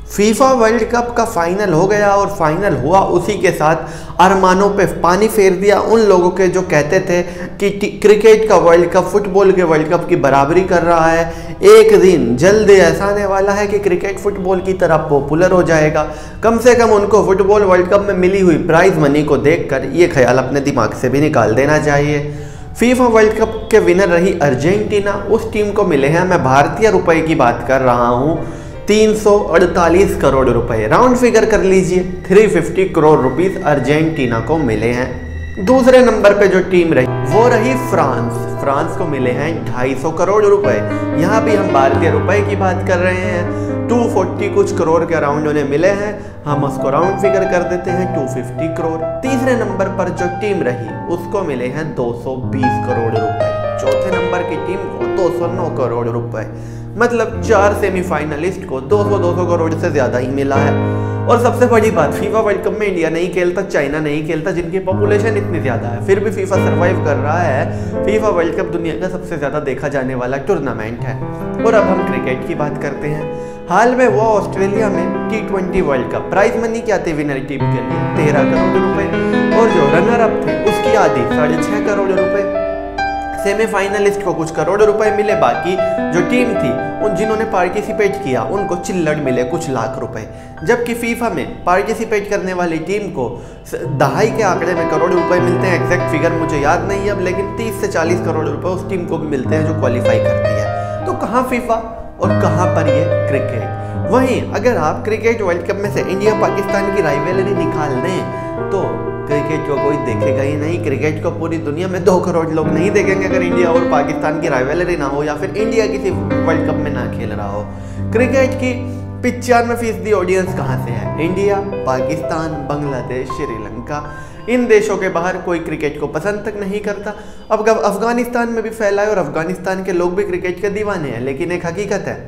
FIFA world cup का final हो गया और फाइनल हुआ उसी के साथ अरमानों पे पानी फेर दिया उन लोगों के जो कहते थे कि क्रिकेट का वर्ल्ड कप फुटबॉल के वर्ल्ड कप की बराबरी कर रहा है। एक दिन जल्द ऐसा आने वाला है कि क्रिकेट फुटबॉल की तरह पॉपुलर हो जाएगा। कम से कम उनको फुटबॉल वर्ल्ड कप में मिली हुई प्राइज मनी को देखकर ये ख्याल अपने दिमाग से भी निकाल देना चाहिए। फीफा वर्ल्ड कप के विनर रही अर्जेंटीना, उस टीम को मिले हैं, मैं भारतीय रुपए की बात कर रहा हूँ, 348 करोड़ रुपए। राउंड फिगर कर लीजिए, 350 करोड़ रुपीस अर्जेंटीना को मिले हैं। दूसरे नंबर पे जो टीम रही वो रही फ्रांस। फ्रांस को मिले हैं 250 करोड़ रुपए। यहाँ भी हम भारतीय रुपए की बात कर रहे हैं। 240 कुछ करोड़ के अराउंड उन्हें मिले हैं, हम उसको राउंड फिगर कर देते हैं 250 करोड़। तीसरे नंबर पर जो टीम रही उसको मिले हैं 220 करोड़ रुपए। चौथे नंबर की टीम को 209 करोड़ रुपए। मतलब 4 सेमीफाइनलिस्ट को 200 करोड़ से ज्यादा ही मिला है। और सबसे बड़ी बात, फीफा वर्ल्ड कप में इंडिया नहीं खेलता, चाइना नहीं खेलता, जिनकी पॉपुलेशन इतनी ज्यादा है, फिर भी फीफा सरवाइव कर रहा है। फीफा वर्ल्ड कप दुनिया का सबसे ज्यादा देखा जाने वाला टूर्नामेंट है। और अब हम क्रिकेट की बात करते हैं। हाल में वो ऑस्ट्रेलिया में T20 world cup, prize money क्या थी विनर टीम के लिए 13 करोड़ रुपए, और जो रनर अप थे उसकी आधी 6.5 करोड़ रुपए। सेमीफाइनलिस्ट को कुछ करोड़ रुपए मिले, बाकी जो टीम थी उन जिन्होंने पार्टिसिपेट किया उनको चिल्लड़ मिले कुछ लाख रुपए। जबकि फीफा में पार्टिसिपेट करने वाली टीम को दहाई के आंकड़े में करोड़ रुपए मिलते हैं। एग्जैक्ट फिगर मुझे याद नहीं है अब, लेकिन 30 से 40 करोड़ रुपए उस टीम को भी मिलते हैं जो क्वालिफाई करती है। तो कहाँ फीफा और कहाँ पर ये क्रिकेट। वहीं अगर आप क्रिकेट वर्ल्ड कप में से इंडिया पाकिस्तान की राइवलरी निकाल दें तो क्रिकेट को कोई देखेगा ही नहीं। क्रिकेट को पूरी दुनिया में 2 करोड़ लोग नहीं देखेंगे अगर इंडिया और पाकिस्तान की राइवलरी ना हो या फिर इंडिया किसी वर्ल्ड कप में ना खेल रहा हो। क्रिकेट की 95% ऑडियंस कहाँ से है? इंडिया, पाकिस्तान, बांग्लादेश, श्रीलंका। इन देशों के बाहर कोई क्रिकेट को पसंद तक नहीं करता। अब अफगानिस्तान में भी फैला है और अफगानिस्तान के लोग भी क्रिकेट के दीवाने हैं। लेकिन एक हकीकत है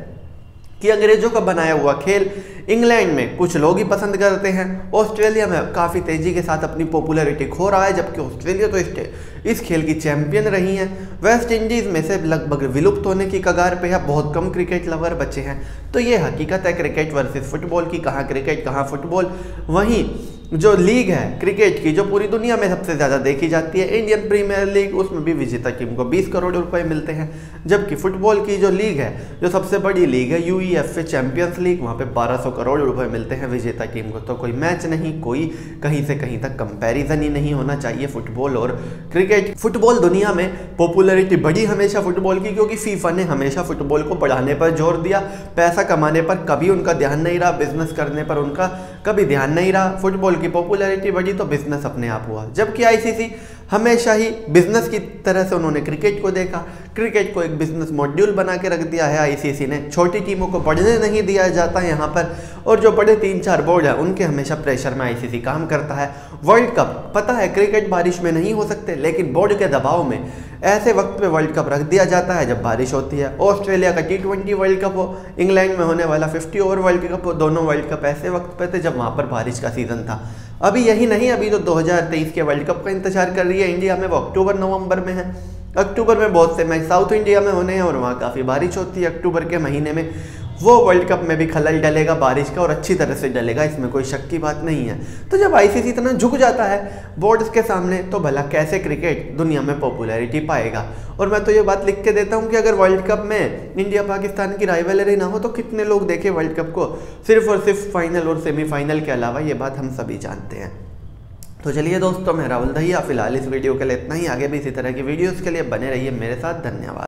कि अंग्रेजों का बनाया हुआ खेल इंग्लैंड में कुछ लोग ही पसंद करते हैं। ऑस्ट्रेलिया में काफ़ी तेज़ी के साथ अपनी पॉपुलैरिटी खो रहा है, जबकि ऑस्ट्रेलिया तो इस खेल की चैंपियन रही हैं। वेस्ट इंडीज़ में से लगभग विलुप्त होने की कगार पे है, बहुत कम क्रिकेट लवर बचे हैं। तो ये हकीकत है क्रिकेट वर्सेस फुटबॉल की, कहाँ क्रिकेट कहाँ फुटबॉल। वहीं जो लीग है क्रिकेट की जो पूरी दुनिया में सबसे ज़्यादा देखी जाती है, इंडियन प्रीमियर लीग, उसमें भी विजेता टीम को 20 करोड़ रुपए मिलते हैं। जबकि फुटबॉल की जो लीग है, जो सबसे बड़ी लीग है UEFA चैंपियंस लीग, वहाँ पे 1200 करोड़ रुपए मिलते हैं विजेता टीम को। तो कोई मैच नहीं, कोई कहीं से कहीं तक कंपैरिजन ही नहीं होना चाहिए फुटबॉल और क्रिकेट। फुटबॉल दुनिया में पॉपुलैरिटी बढ़ी हमेशा फुटबॉल की, क्योंकि फीफा ने हमेशा फुटबॉल को बढ़ाने पर जोर दिया। पैसा कमाने पर कभी उनका ध्यान नहीं रहा, बिजनेस करने पर उनका कभी ध्यान नहीं रहा। फुटबॉल की पॉपुलैरिटी बढ़ी तो बिजनेस अपने आप हुआ। जबकि ICC हमेशा ही बिजनेस की तरह से उन्होंने क्रिकेट को देखा, क्रिकेट को एक बिजनेस मॉड्यूल बना के रख दिया है ICC ने। छोटी टीमों को बढ़ने नहीं दिया जाता है यहाँ पर, और जो बड़े 3-4 बोर्ड हैं उनके हमेशा प्रेशर में ICC काम करता है। वर्ल्ड कप, पता है क्रिकेट बारिश में नहीं हो सकते, लेकिन बोर्ड के दबाव में ऐसे वक्त पे वर्ल्ड कप रख दिया जाता है जब बारिश होती है। ऑस्ट्रेलिया का T20 वर्ल्ड कप हो, इंग्लैंड में होने वाला 50 ओवर वर्ल्ड कप हो, दोनों वर्ल्ड कप ऐसे वक्त पे थे जब वहाँ पर बारिश का सीजन था। अभी यही नहीं, अभी तो 2023 के वर्ल्ड कप का इंतजार कर रही है इंडिया में, वो अक्टूबर-नवंबर में है। अक्टूबर में बहुत से मैच साउथ इंडिया में होने हैं और वहाँ काफ़ी बारिश होती है अक्टूबर के महीने में। वो वर्ल्ड कप में भी खलल डलेगा बारिश का, और अच्छी तरह से डलेगा, इसमें कोई शक की बात नहीं है। तो जब ICC इतना झुक जाता है बोर्ड्स के सामने, तो भला कैसे क्रिकेट दुनिया में पॉपुलैरिटी पाएगा। और मैं तो ये बात लिख के देता हूँ कि अगर वर्ल्ड कप में इंडिया पाकिस्तान की राइवलरी ना हो तो कितने लोग देखे वर्ल्ड कप को, सिर्फ और सिर्फ फाइनल और सेमीफाइनल के अलावा। ये बात हम सभी जानते हैं। तो चलिए दोस्तों, मैं राहुल दहिया, फिलहाल इस वीडियो के लिए इतना ही। आगे भी इसी तरह की वीडियोज़ के लिए बने रहिए मेरे साथ। धन्यवाद।